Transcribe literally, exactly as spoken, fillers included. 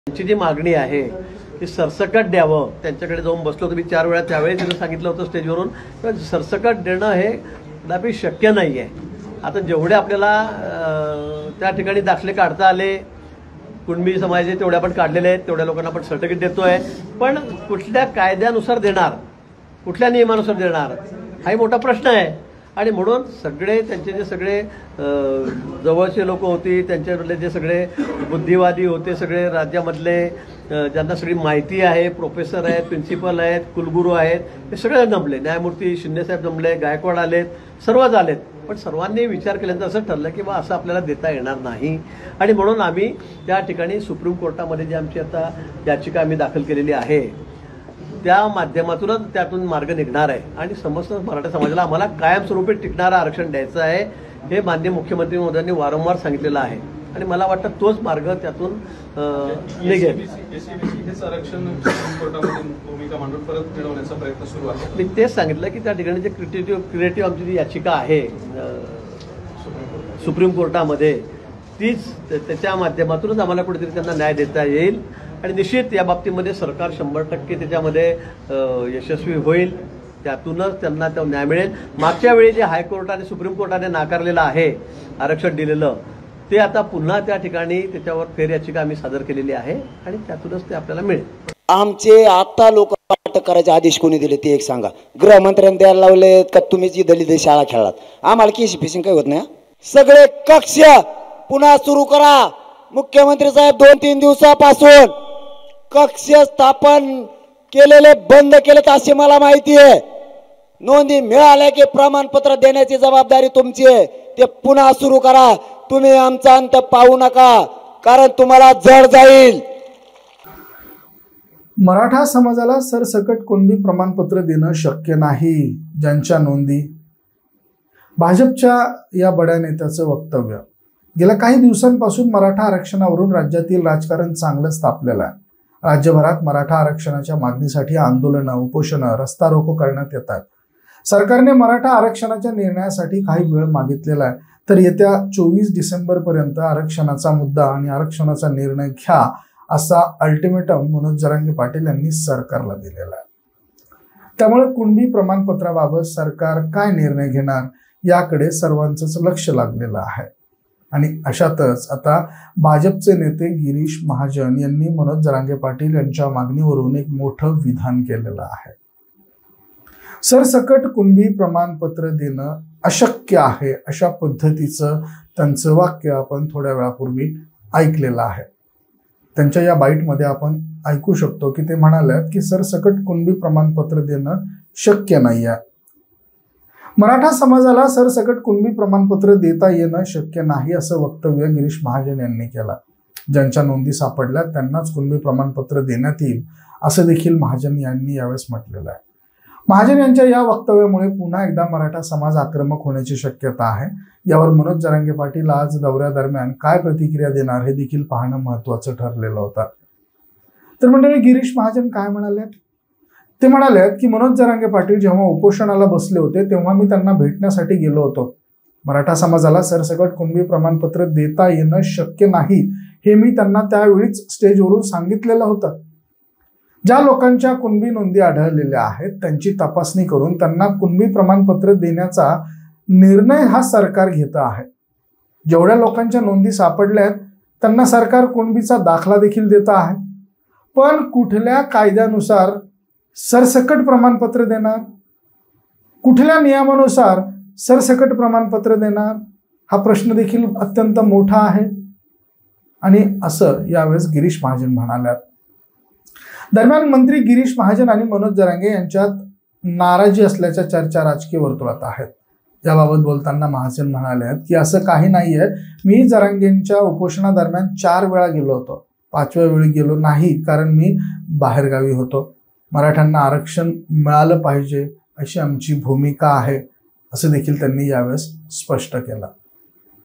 त्यांची जी मागणी आहे ती सरसकट द्यावं. त्यांच्याकडे जाऊन बसलो होतो मी चार वेळा, त्यावेळी त्यांनी सांगितलं होतं स्टेजवरून तर सरसकट देणं हे कदापि शक्य नाही आहे. आता जेवढे आपल्याला त्या ठिकाणी दाखले काढता आले, कुणबी समाजाचे तेवढे आपण काढलेले आहेत, तेवढ्या लोकांना आपण सर्टिफिकेट देतो आहे. पण कुठल्या कायद्यानुसार देणार, कुठल्या नियमानुसार देणार हाही मोठा प्रश्न आहे. आणि म्हणून सगळे त्यांचे जे सगळे जवळचे लोक होती, त्यांच्यामधले जे सगळे बुद्धिवादी होते, सगळे राज्यामधले ज्यांना सगळी माहिती आहे, प्रोफेसर आहेत, प्रिन्सिपल आहेत, कुलगुरू आहेत, हे सगळे जमले. न्यायमूर्ती शिंदेसाहेब जमले, गायकवाड आलेत, सर्वच आलेत. पण सर्वांनी विचार केल्यानंतर असं ठरलं की बा असं आपल्याला देता येणार नाही. आणि म्हणून आम्ही त्या ठिकाणी सुप्रीम कोर्टामध्ये जी आमची आता याचिका आम्ही दाखल केलेली आहे त्या माध्यमातूनच त्यातून मार्ग निघणार आहे. आणि समस्त मराठा समाजाला आम्हाला कायमस्वरूपी टिकणारं आरक्षण द्यायचं आहे हे माननीय मुख्यमंत्री महोदयांनी वारंवार सांगितलेलं आहे. आणि मला वाटतं तोच मार्ग त्यातून निघेल. मी तेच सांगितलं की त्या ठिकाणी जे क्रिएटिव्ह क्रिएटिव्ह आमची जी याचिका आहे सुप्रीम कोर्टामध्ये, तीच त्याच्या माध्यमातूनच आम्हाला कुठेतरी त्यांना न्याय देता येईल. आणि निश्चित या बाबतीमध्ये सरकार शंभर टक्के त्याच्यामध्ये यशस्वी होईल. त्यातूनच त्यांना तो न्याय मिळेल. मागच्या वेळी जे हायकोर्ट आणि सुप्रीम कोर्टाने नाकारलेलं आहे आरक्षण दिलेलं, ते आता पुन्हा त्या ठिकाणी त्याच्यावर फेर याचिका आम्ही सादर केलेली आहे आणि त्यातूनच ते आपल्याला मिळेल. आमचे आता लोक अटक करायचे आदेश कोणी दिले ते एक सांगा. गृहमंत्र्यांनी द्यायला लावले का तुम्ही जी दलित शाळा खेळलात? आम्हाला केसी फिशिंग काही होत नाही. सगळे कक्ष पुन्हा सुरू करा. मुख्यमंत्री साहेब दोन तीन दिवसापासून कक्ष स्थापन केलेले बंद केलेत असे मला माहिती आहे. नोंदी मिळाल्या की प्रमाणपत्र देण्याची जबाबदारी तुमची आहे. ते पुन्हा सुरू करा. तुम्ही आमचा अंत पाहू नका, कारण तुम्हाला जड जाईल. मराठा समाजाला सरसकट कुणबी प्रमाणपत्र देणं शक्य नाही. ज्यांच्या नोंदी, भाजपच्या या बड्या नेत्याचं वक्तव्य. गेल्या काही दिवसांपासून मराठा आरक्षणावरून राज्यातील राजकारण चांगलंच तापलेलं आहे. राज्यभरात मराठा आरक्षणाच्या मागणीसाठी आंदोलनं, उपोषणं, रस्ता रोको करण्यात येतात. सरकारने मराठा आरक्षणाच्या निर्णयासाठी काही वेळ मागितलेला आहे. तर येत्या चोवीस डिसेंबर पर्यंत आरक्षणाचा मुद्दा आणि आरक्षणाचा निर्णय घ्या असा अल्टिमेटम मनोज जरांगे पाटील यांनी सरकारला दिलेला आहे. त्यामुळे कुणबी प्रमाणपत्राबाबत सरकार काय निर्णय घेणार याकडे सर्वांचंच लक्ष लागलेलं आहे. आणि अशातच आता भाजपचे नेते गिरीश महाजन यांनी मनोज जरांगे पाटील यांच्या मागणीवरून एक मोठं विधान केलेलं आहे. सरसकट कुणबी प्रमाणपत्र देणं अशक्य आहे अशा पद्धतीचं त्यांचं वाक्य आपण थोड्या वेळापूर्वी ऐकलेलं आहे. त्यांच्या या बाईटमध्ये आपण ऐकू शकतो की ते म्हणाले की सरसकट कुणबी प्रमाणपत्र देणं शक्य नाही आहे. मराठा समाजाला सरसकट कुणबी प्रमाणपत्र देता येणं शक्य नाही असं वक्तव्य गिरीश महाजन यांनी केलं. ज्यांच्या नोंदी सापडल्या त्यांनाच कुणबी प्रमाणपत्र देण्यात येईल असं देखील महाजन यांनी यावेळेस म्हटलेलं आहे. महाजन यांच्या या वक्तव्यामुळे पुन्हा एकदा मराठा समाज आक्रमक होण्याची शक्यता आहे. यावर मनोज जरांगे पाटील आज दौऱ्यादरम्यान काय प्रतिक्रिया देणार हे देखील पाहणं महत्वाचं ठरलेलं होतं. तर मंडळी, गिरीश महाजन काय म्हणाले? ते म्हणाले की मनोज जरांगे पाटील जेव्हा उपोषणाला बसले होते तेव्हा मी त्यांना भेटण्यासाठी गेलो होतो. मराठा समाजाला सरसकट कुणबी प्रमाणपत्र देता येणं शक्य नाही हे मी त्यांना त्यावेळीच स्टेजवरून सांगितलेलं होतं. ज्या लोकांच्या कुणबी नोंदी आढळलेल्या आहेत त्यांची तपासणी करून त्यांना कुणबी प्रमाणपत्र देण्याचा निर्णय हा सरकार घेत आहे. जेवढ्या लोकांच्या नोंदी सापडल्या आहेत त्यांना सरकार कुणबीचा दाखला देखील देत आहे. पण कुठल्या कायद्यानुसार सरसकट प्रमाणपत्र देणार, कुठल्या नियमानुसार सरसकट प्रमाणपत्र देणार हा प्रश्न देखील अत्यंत मोठा आहे. आणि असं यावेळेस गिरीश महाजन म्हणाल्यात. दरम्यान मंत्री गिरीश महाजन आणि मनोज जरांगे यांच्यात नाराजी असल्याच्या चर्चा राजकीय वर्तुळात आहेत. याबाबत बोलताना महाजन म्हणाले की असं काही नाहीये. मी जरांगेंच्या उपोषणादरम्यान चार वेळा गेलो होतो, पाचव्या वेळी गेलो नाही कारण मी बाहेरगावी होतो. मराठ्यांना आरक्षण मिळालं पाहिजे अशी आमची भूमिका आहे असं देखील त्यांनी यावेळेस स्पष्ट केलं.